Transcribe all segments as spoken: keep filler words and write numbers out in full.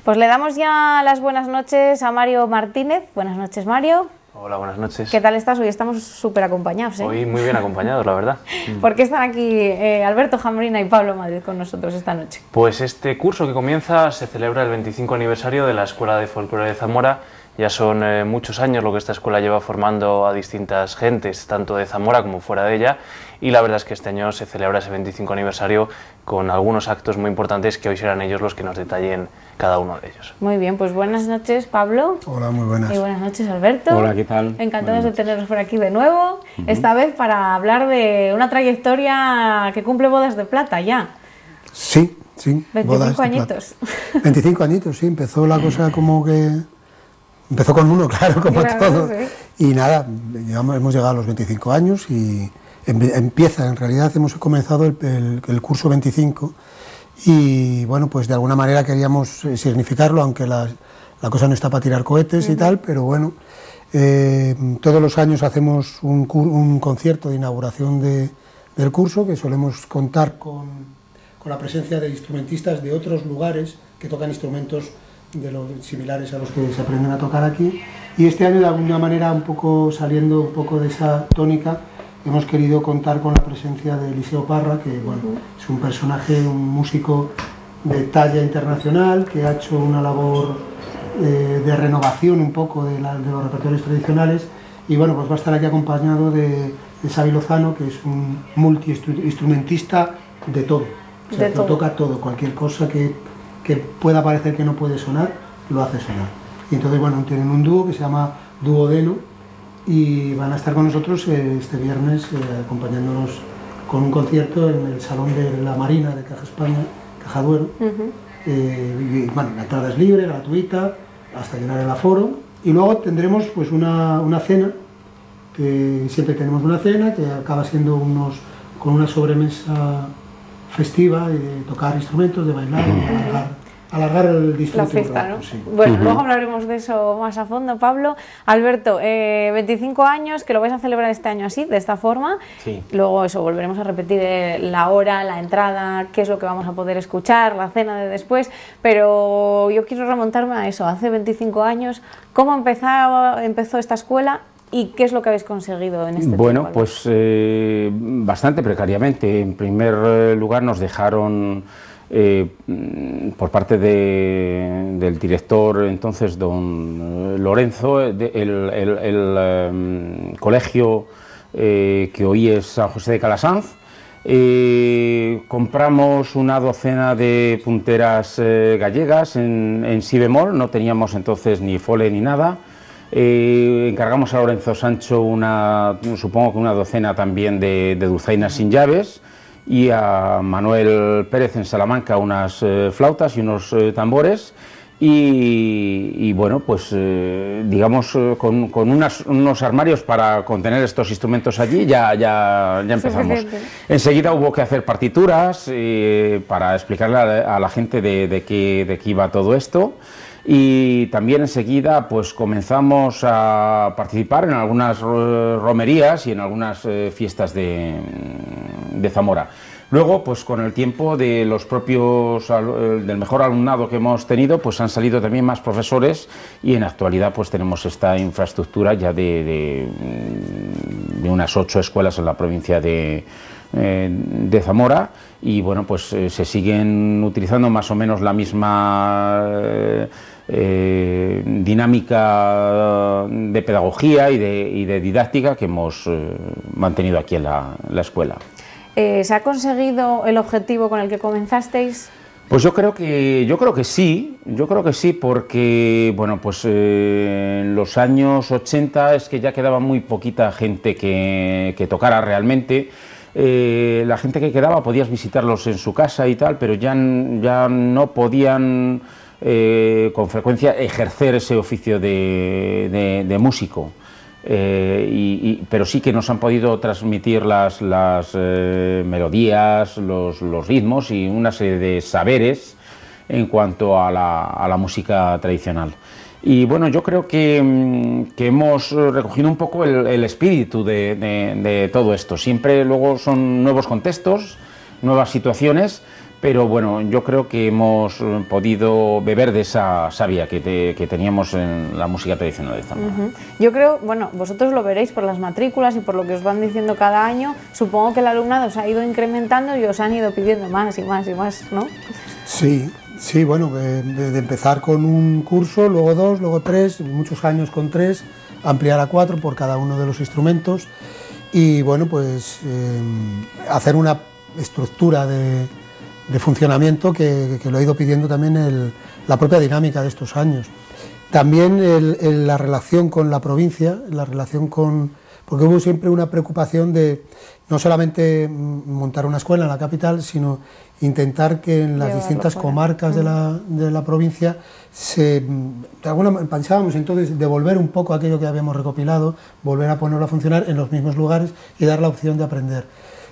Pues le damos ya las buenas noches a Mario Martínez. Buenas noches, Mario. Hola, buenas noches. ¿Qué tal estás? Hoy estamos súper acompañados, ¿eh? Hoy muy bien acompañados, la verdad. ¿Por qué están aquí eh, Alberto Jambrina y Pablo Madrid con nosotros esta noche? Pues este curso que comienza se celebra el veinticinco aniversario de la Escuela de Folclore de Zamora. Ya son eh, muchos años lo que esta escuela lleva formando a distintas gentes, tanto de Zamora como fuera de ella, y la verdad es que este año se celebra ese veinticinco aniversario con algunos actos muy importantes que hoy serán ellos los que nos detallen cada uno de ellos. Muy bien, pues buenas noches, Pablo. Hola, muy buenas. Y buenas noches, Alberto. Hola, ¿qué tal? Encantados de teneros por aquí de nuevo, uh-huh. esta vez para hablar de una trayectoria que cumple bodas de plata ya. Sí, sí. veinticinco añitos. veinticinco añitos, sí, empezó la cosa como que... Empezó con uno, claro, como claro, todo. Sí. Y nada, digamos, hemos llegado a los veinticinco años y empieza, en realidad hemos comenzado el, el, el curso veinticinco y bueno, pues de alguna manera queríamos significarlo, aunque la, la cosa no está para tirar cohetes uh-huh. y tal, pero bueno, eh, todos los años hacemos un, un concierto de inauguración de, del curso, que solemos contar con, con la presencia de instrumentistas de otros lugares que tocan instrumentos de los similares a los que se aprenden a tocar aquí, y este año de alguna manera, un poco saliendo un poco de esa tónica, hemos querido contar con la presencia de Eliseo Parra, que bueno, es un personaje, un músico de talla internacional, que ha hecho una labor eh, de renovación un poco de, la, de los repertorios tradicionales, y bueno, pues va a estar aquí acompañado de, de Xavi Lozano, que es un multi-instrumentista de todo, o sea, de que todo. toca todo, cualquier cosa que que pueda parecer que no puede sonar, lo hace sonar. Y entonces, bueno, tienen un dúo que se llama Dúo Deno y van a estar con nosotros eh, este viernes eh, acompañándonos con un concierto en el Salón de la Marina de Caja España, Caja Duero. Uh-huh. eh, y, bueno, la entrada es libre, gratuita, hasta llenar el aforo. Y luego tendremos pues una, una cena, que siempre tenemos una cena, que acaba siendo unos, con una sobremesa festiva y de tocar instrumentos, de bailar, uh-huh. y alargar, alargar el disfrute. La fiesta, rato, ¿no? Sí. Bueno, uh-huh. luego hablaremos de eso más a fondo, Pablo. Alberto, eh, veinticinco años, que lo vais a celebrar este año así, de esta forma. Sí. Luego eso, volveremos a repetir eh, la hora, la entrada, qué es lo que vamos a poder escuchar, la cena de después, pero yo quiero remontarme a eso, hace veinticinco años, ¿cómo empezó, empezó esta escuela? ¿Y qué es lo que habéis conseguido en este Bueno, tiempo? pues eh, bastante precariamente. En primer lugar nos dejaron, eh, por parte de, del director entonces, don Lorenzo, de, el, el, el um, colegio eh, que hoy es San José de Calasanz. Eh, compramos una docena de punteras eh, gallegas en, en si bemol, no teníamos entonces ni fole ni nada. Eh, encargamos a Lorenzo Sancho una, supongo que una docena también de, de dulzainas sin llaves, y a Manuel Pérez en Salamanca unas eh, flautas y unos eh, tambores, y, y bueno, pues eh, digamos eh, con, con unas, unos armarios para contener estos instrumentos allí ya, ya, ya empezamos. Suficiente. Enseguida hubo que hacer partituras eh, para explicarle a, a la gente de, de, qué, de qué iba todo esto. Y también enseguida pues comenzamos a participar en algunas romerías y en algunas eh, fiestas de, de Zamora. Luego, pues con el tiempo de los propios, del mejor alumnado que hemos tenido, pues han salido también más profesores, y en la actualidad pues tenemos esta infraestructura ya de, de, de unas ocho escuelas en la provincia de, eh, de Zamora. Y bueno, pues eh, se siguen utilizando más o menos la misma eh, eh, dinámica de pedagogía y de, y de didáctica que hemos eh, mantenido aquí en la, en la escuela. Eh, ¿Se ha conseguido el objetivo con el que comenzasteis? Pues yo creo que yo creo que sí, yo creo que sí, porque bueno, pues eh, en los años ochenta es que ya quedaba muy poquita gente que, que tocara realmente. Eh, la gente que quedaba podías visitarlos en su casa y tal, pero ya, ya no podían eh, con frecuencia ejercer ese oficio de, de, de músico. Eh, y, y, pero sí que nos han podido transmitir las, las eh, melodías, los, los ritmos y una serie de saberes en cuanto a la, a la música tradicional. Y bueno, yo creo que, que hemos recogido un poco el, el espíritu de, de, de todo esto. Siempre luego son nuevos contextos, nuevas situaciones, pero bueno, yo creo que hemos podido beber de esa savia que, te, que teníamos en la música tradicional de Zamora. Uh-huh. Yo creo, bueno, vosotros lo veréis por las matrículas y por lo que os van diciendo cada año, supongo que el alumnado se ha ido incrementando y os han ido pidiendo más y más y más, ¿no? Sí, sí, bueno, de, de empezar con un curso, luego dos, luego tres, muchos años con tres, ampliar a cuatro por cada uno de los instrumentos y bueno, pues eh, hacer una estructura de de funcionamiento que, que lo ha ido pidiendo también el, la propia dinámica de estos años. También el, el, la relación con la provincia, la relación con... porque hubo siempre una preocupación de no solamente montar una escuela en la capital, sino intentar que en las distintas comarcas de la, de la provincia se... De alguna manera pensábamos entonces devolver un poco aquello que habíamos recopilado, volver a ponerlo a funcionar en los mismos lugares y dar la opción de aprender.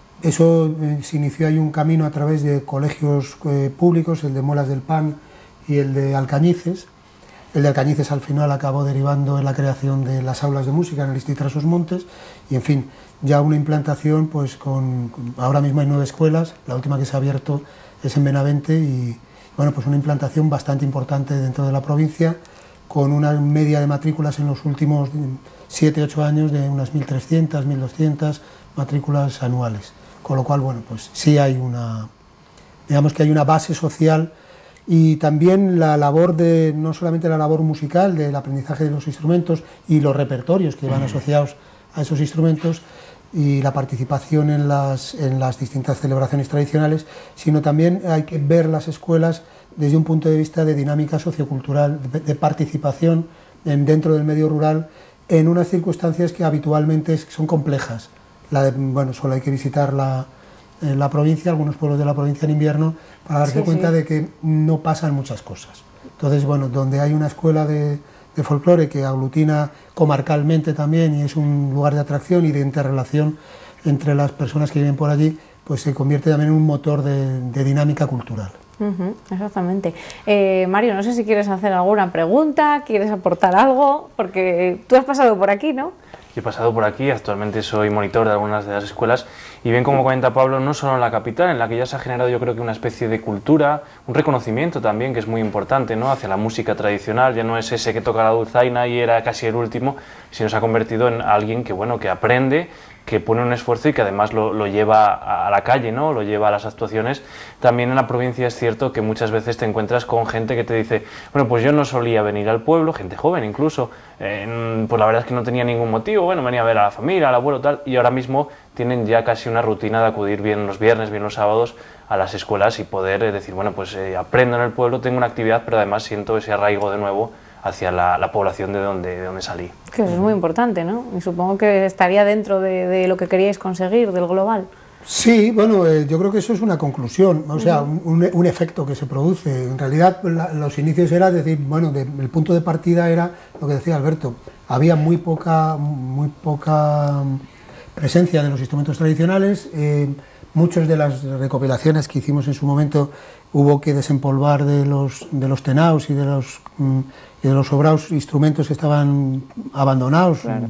Eso eh, se inició ahí un camino a través de colegios eh, públicos, el de Molas del Pan y el de Alcañices. El de Alcañices al final acabó derivando en la creación de las aulas de música en el Instituto Trasos Montes y en fin, ya una implantación pues con, con, ahora mismo hay nueve escuelas, la última que se ha abierto es en Benavente y bueno, pues una implantación bastante importante dentro de la provincia con una media de matrículas en los últimos siete ocho años de unas mil trescientas, mil doscientas matrículas anuales. Con lo cual, bueno, pues sí hay una, digamos que hay una base social y también la labor de, no solamente la labor musical, del aprendizaje de los instrumentos y los repertorios que van asociados a esos instrumentos y la participación en las, en las distintas celebraciones tradicionales, sino también hay que ver las escuelas desde un punto de vista de dinámica sociocultural, de, de participación en, dentro del medio rural en unas circunstancias que habitualmente son complejas. La de, bueno, solo hay que visitar la, eh, la provincia, algunos pueblos de la provincia en invierno, para darse sí, cuenta sí. de que no pasan muchas cosas. Entonces, bueno, donde hay una escuela de, de folclore que aglutina comarcalmente también y es un lugar de atracción y de interrelación entre las personas que viven por allí, pues se convierte también en un motor de, de dinámica cultural. Uh-huh, exactamente. Eh, Mario, no sé si quieres hacer alguna pregunta, quieres aportar algo, porque tú has pasado por aquí, ¿no? He pasado por aquí, actualmente soy monitor de algunas de las escuelas y bien como comenta Pablo, no solo en la capital, en la que ya se ha generado yo creo que una especie de cultura, un reconocimiento también que es muy importante, ¿no?, hacia la música tradicional, ya no es ese que toca la dulzaina y era casi el último, sino se ha convertido en alguien que, bueno, que aprende, que pone un esfuerzo y que además lo, lo lleva a la calle, ¿no?, lo lleva a las actuaciones. También en la provincia es cierto que muchas veces te encuentras con gente que te dice, bueno, pues yo no solía venir al pueblo, gente joven incluso, eh, pues la verdad es que no tenía ningún motivo, bueno, venía a ver a la familia, al abuelo, tal, y ahora mismo tienen ya casi una rutina de acudir bien los viernes, bien los sábados a las escuelas y poder eh, decir, bueno, pues eh, aprendo en el pueblo, tengo una actividad, pero además siento ese arraigo de nuevo hacia la, la población de donde, de donde salí. Que eso es muy importante, ¿no? Y supongo que estaría dentro de, de lo que queríais conseguir, del global. Sí, bueno, eh, yo creo que eso es una conclusión, o sea, un, un, un efecto que se produce. En realidad, la, los inicios era decir, bueno, de, el punto de partida era lo que decía Alberto, había muy poca, muy poca presencia de los instrumentos tradicionales, eh, muchas de las recopilaciones que hicimos en su momento hubo que desempolvar de los, de los tenaos y de los, y de los sobrados instrumentos que estaban abandonados, claro,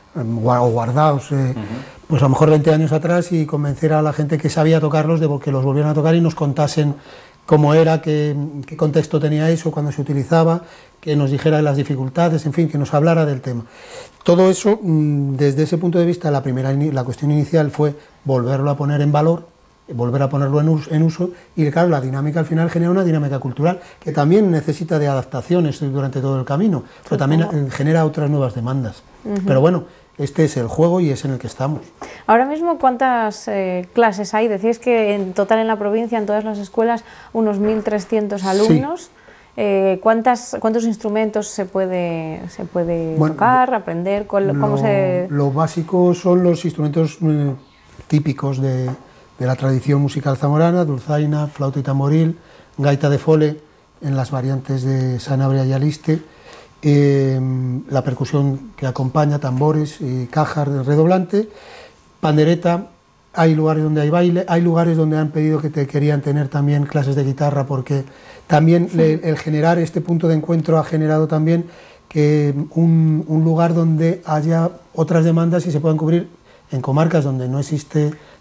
o guardados, eh, uh-huh. pues a lo mejor veinte años atrás, y convencer a la gente que sabía tocarlos de que los volvieran a tocar y nos contasen cómo era, qué, qué contexto tenía eso, cuándo se utilizaba, que nos dijera las dificultades, en fin, que nos hablara del tema. Todo eso, desde ese punto de vista, la primera la cuestión inicial fue volverlo a poner en valor, volver a ponerlo en uso, en uso y claro, la dinámica al final genera una dinámica cultural que también necesita de adaptaciones durante todo el camino, pero también genera otras nuevas demandas. Uh-huh. Pero bueno, este es el juego y es en el que estamos. Ahora mismo, ¿cuántas eh, clases hay? Decís que en total en la provincia, en todas las escuelas, unos mil trescientos alumnos. Sí. Eh, ¿cuántas, ¿Cuántos instrumentos se puede, se puede bueno, tocar, aprender? ¿Cómo lo, se...? Lo básico son los instrumentos eh, típicos de, de la tradición musical zamorana: dulzaina, flauta y tamboril, gaita de fole en las variantes de sanabria y aliste, eh, la percusión que acompaña, tambores, eh, cajas de redoblante, pandereta. Hay lugares donde hay baile, hay lugares donde han pedido que te querían tener también clases de guitarra, porque también sí. le, el generar este punto de encuentro ha generado también que un, un lugar donde haya otras demandas y se puedan cubrir en comarcas donde no existe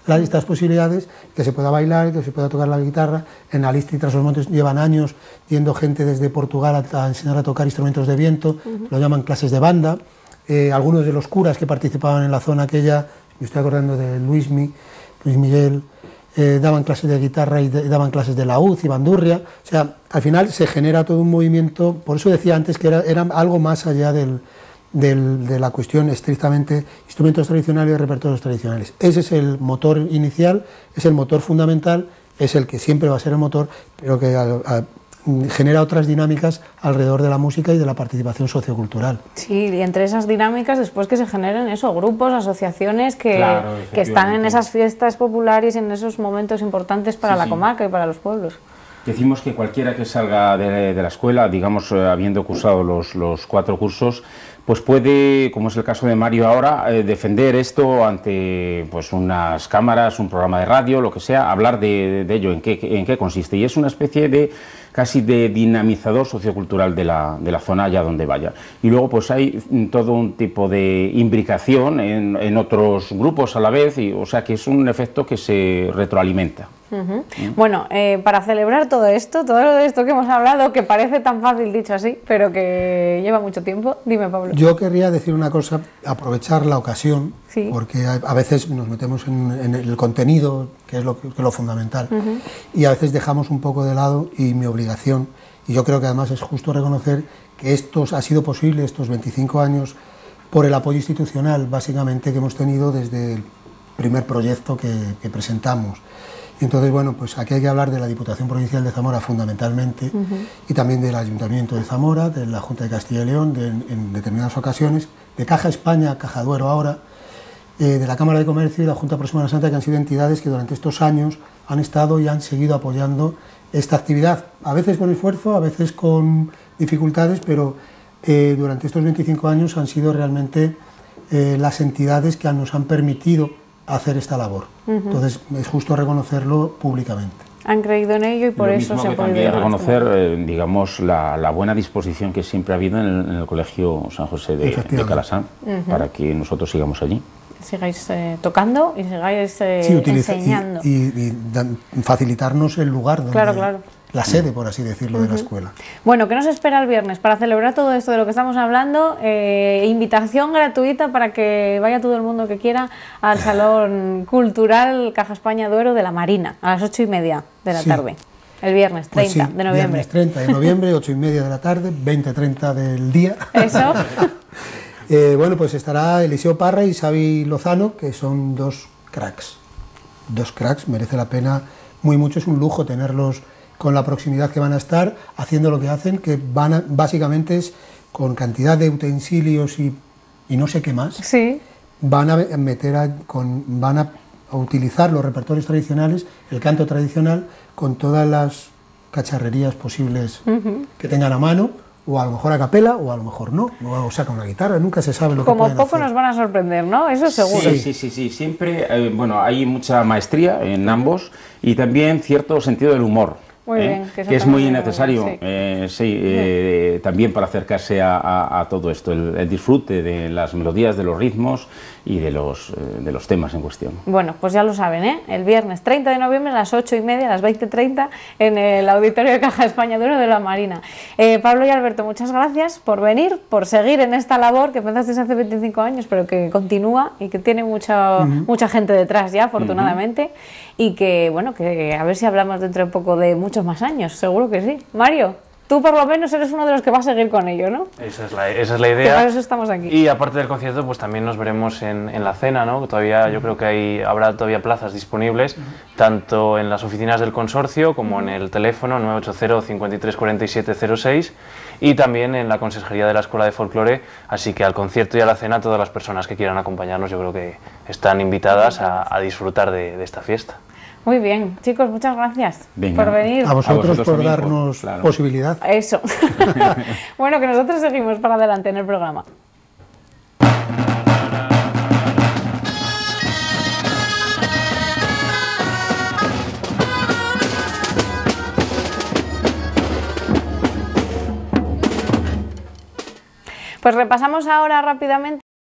las, estas posibilidades, que se pueda bailar, que se pueda tocar la guitarra. En Aliste y Trasmontes llevan años yendo gente desde Portugal a, a enseñar a tocar instrumentos de viento, uh-huh. lo llaman clases de banda. Eh, algunos de los curas que participaban en la zona aquella, me estoy acordando de Luismi, Luis Miguel, eh, daban clases de guitarra y, de, y daban clases de laúd y bandurria. O sea, al final se genera todo un movimiento, por eso decía antes que era, era algo más allá del, del, de la cuestión estrictamente instrumentos tradicionales y repertorios tradicionales. Ese es el motor inicial, es el motor fundamental, es el que siempre va a ser el motor, pero que a, a, genera otras dinámicas alrededor de la música y de la participación sociocultural. Sí, y entre esas dinámicas después que se generen eso, grupos, asociaciones que, claro, que están en esas fiestas populares, en esos momentos importantes para sí, la sí. comarca y para los pueblos. Decimos que cualquiera que salga de, de la escuela, digamos, eh, habiendo cursado los, los cuatro cursos, pues puede, como es el caso de Mario ahora, eh, defender esto ante pues unas cámaras, un programa de radio, lo que sea, hablar de, de ello, en qué, en qué consiste. Y es una especie de casi de dinamizador sociocultural de la, de la zona allá donde vaya. Y luego pues hay todo un tipo de imbricación en, en otros grupos a la vez, y, o sea que es un efecto que se retroalimenta. Uh-huh. ¿Mm? Bueno, eh, para celebrar todo esto, todo esto que hemos hablado, que parece tan fácil dicho así, pero que lleva mucho tiempo, dime, Pablo. Yo querría decir una cosa, aprovechar la ocasión, sí. porque a, a veces nos metemos en, en el contenido, que es lo, que es lo fundamental, uh-huh. y a veces dejamos un poco de lado, y mi obligación, y yo creo que además es justo reconocer que esto ha sido posible, estos veinticinco años, por el apoyo institucional, básicamente, que hemos tenido desde el primer proyecto que, que presentamos. Y entonces, bueno, pues aquí hay que hablar de la Diputación Provincial de Zamora fundamentalmente, uh-huh. y también del Ayuntamiento de Zamora, de la Junta de Castilla y León, de, en determinadas ocasiones, de Caja España, Caja Duero ahora, eh, de la Cámara de Comercio y la Junta Pro Semana Santa, que han sido entidades que durante estos años han estado y han seguido apoyando esta actividad, a veces con esfuerzo, a veces con dificultades, pero eh, durante estos veinticinco años han sido realmente eh, las entidades que nos han permitido hacer esta labor. Uh-huh. Entonces es justo reconocerlo públicamente. Han creído en ello y por Lo eso mismo se ha que podido también reconocer, eh, digamos, la, la buena disposición que siempre ha habido en el, en el Colegio San José de, de Calasán, uh-huh. para que nosotros sigamos allí. Sigáis eh, tocando y sigáis eh, sí, utiliza, enseñando. Y, y, y dan, facilitarnos el lugar donde... Claro, claro. La sede, por así decirlo, uh-huh. de la escuela. Bueno, ¿qué nos espera el viernes? Para celebrar todo esto de lo que estamos hablando, eh, invitación gratuita para que vaya todo el mundo que quiera al Salón Cultural Caja España Duero de la Marina, a las ocho y media de la sí. tarde. El viernes treinta pues sí, de noviembre. Viernes treinta de noviembre, ocho y media de la tarde, veinte treinta del día. Eso. eh, bueno, pues estará Eliseo Parra y Xavi Lozano, que son dos cracks. Dos cracks, merece la pena muy mucho, es un lujo tenerlos con la proximidad que van a estar, haciendo lo que hacen, que van a, básicamente es con cantidad de utensilios y, y no sé qué más, sí. van a meter a, con, van a, a utilizar los repertorios tradicionales, el canto tradicional, con todas las cacharrerías posibles uh-huh. que tengan a mano, o a lo mejor a capela, o a lo mejor no, o sacan una guitarra, nunca se sabe lo Como que pueden poco hacer. Nos van a sorprender, ¿no? Eso seguro. Sí, sí, sí, sí. Siempre, eh, bueno, hay mucha maestría en ambos y también cierto sentido del humor. Muy ¿eh? bien, que, que es muy necesario sí. Eh, sí, eh, sí. también para acercarse a, a, a todo esto, el, el disfrute de las melodías, de los ritmos y de los, eh, de los temas en cuestión. Bueno, pues ya lo saben, ¿eh? El viernes treinta de noviembre a las ocho y media, a las veinte treinta, en el Auditorio de Caja España Duero de la Marina. Eh, Pablo y Alberto, muchas gracias por venir, por seguir en esta labor que empezaste hace veinticinco años, pero que continúa y que tiene mucha, uh-huh. mucha gente detrás ya, afortunadamente, uh-huh. y que, bueno, que a ver si hablamos dentro de poco de muchos más años, seguro que sí. Mario, tú por lo menos eres uno de los que va a seguir con ello, ¿no? Esa es la, esa es la idea. Que para eso estamos aquí. Y aparte del concierto, pues también nos veremos en, en la cena, ¿no? Todavía yo creo que hay, habrá todavía plazas disponibles, uh-huh. tanto en las oficinas del consorcio como uh-huh. en el teléfono nueve ocho cero, cinco tres cuatro siete cero seis y también en la consejería de la Escuela de Folclore, así que al concierto y a la cena todas las personas que quieran acompañarnos yo creo que están invitadas a, a disfrutar de, de esta fiesta. Muy bien, chicos, muchas gracias Venga. por venir. A vosotros, a vosotros por también, darnos por, claro. posibilidad. Eso. Bueno, que nosotros seguimos para adelante en el programa. Pues repasamos ahora rápidamente